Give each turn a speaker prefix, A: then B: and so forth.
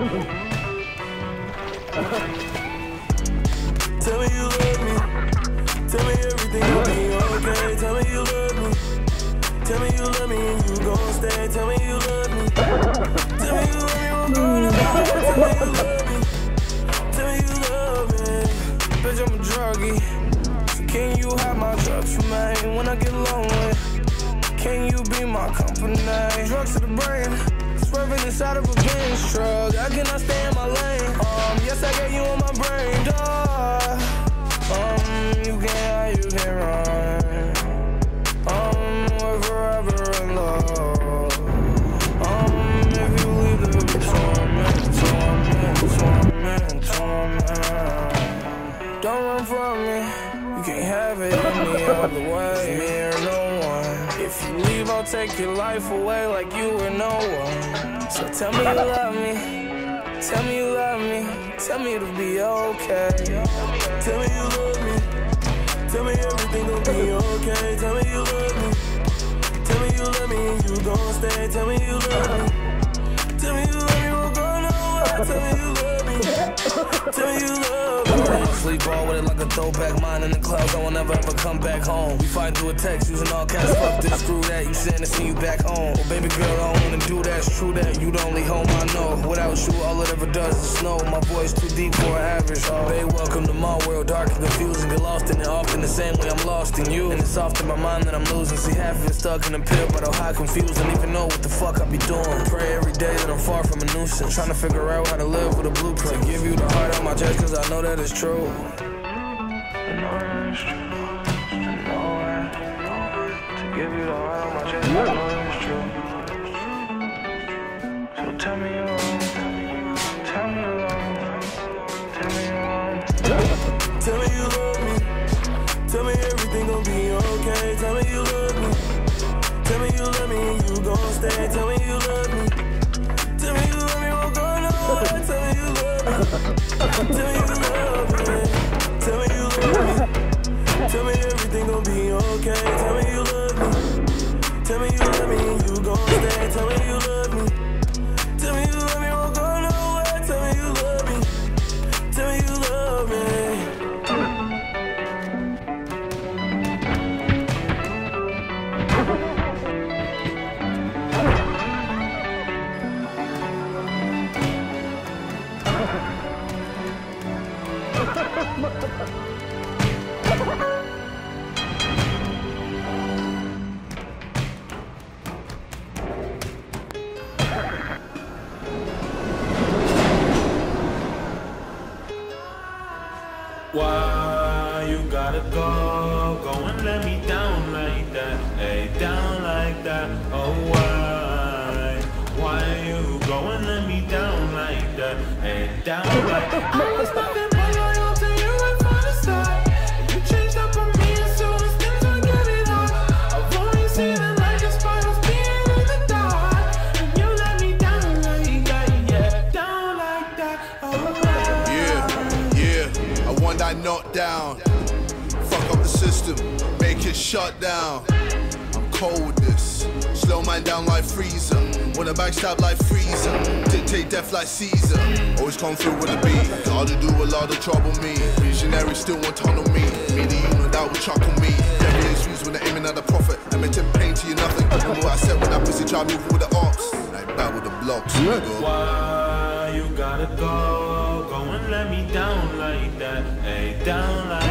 A: Tell me you love me. Tell me everything will be okay. Tell me you love me. Tell me you love me and you gon' stay. Tell me you love me. Tell me you love me, we're gonna die. Tell me you love me. Tell me you love me. Bitch, I'm a druggie. So can you have my drugs for me when I get lonely? Can you be my company? Drugs to the brain, swerving inside of a Benz truck. I cannot stay in my lane. Yes, I got you on my brain, dog. You can't run. We're forever in love. If you leave, there will be torment. Don't run from me. You can't have it any other way. Me or no one. If you leave, I'll take your life away like you were no one. So tell me you love me. Tell me you love me. Tell me it'll be okay. Tell me you love me. Tell me everything gon' be okay. Tell me you love me. Tell me you love me and you gon' stay. Tell me you love me. Tell me you love me, we're going nowhere. Tell me you love me. Tell me you love me. Sleep all with it like a throwback. Mine in the clouds, I won't ever ever come back home. We fight through a text using all caps. Fuck this, screw that. You saying to see you back home. Well, baby girl, I don't wanna do that. It's true that you the only home I know. Without you, all it ever does is snow. My voice too deep for an average. Babe, welcome to my world. Dark and confusing. Get lost in it often the same way I'm lost in you. And it's often my mind that I'm losing. See, half of it stuck in a pill, but I'm high confused. Don't even know what the fuck I be doing. Pray every day that I'm far from a nuisance. Trying to figure out how to live with a blueprint. Give you the heart on my chest, cause I know that it's true. I know that it's true. To give you the heart on my chest, I know it's true. So tell me you love me. Tell me you love me. Tell me you love me. Tell me you love me. Tell me everything gon' be okay. Tell me you love me. Tell me you love me and you gon' stay. Tell me you love me. Tell me you love me, we're going nowhere. Tell me you love me. Tell me you love me. Tell me you love me. Tell me everything gon' be okay. Tell me you love me. Tell me you love me and you gon' stay. Tell me you love me. Tell me you love me, we're going nowhere. Tell me you love me. Tell me you love me.
B: Why you gotta go? Go and let me down like that. Hey, down like that. Oh, why? Why you go and let me down like that? Hey, down like that. I was nothing but loyal to you and for the start. You changed up on me as soon as things would get it on. I've only seen it like a spiral's being in the dark. And you let me down like that, yeah. Down like that. Oh, why?
C: Yeah. I want that knockdown. Fuck up the system, make it shut down. I'm cold with this. Slow man down like Freezer. Wanna backstab like Freezer. Dictate death like Caesar. Always come through with a beat. Gotta do a lot of trouble me. Visionary still want tunnel me. Me the unit that will chuckle me. Devilish views when they're aiming at the prophet. I'm meant to pain to you nothing. Remember what I said when that pussy tried moving with the ops. Like back with the blocks.
B: Why you gotta go? Go and let me down like that. Hey, down like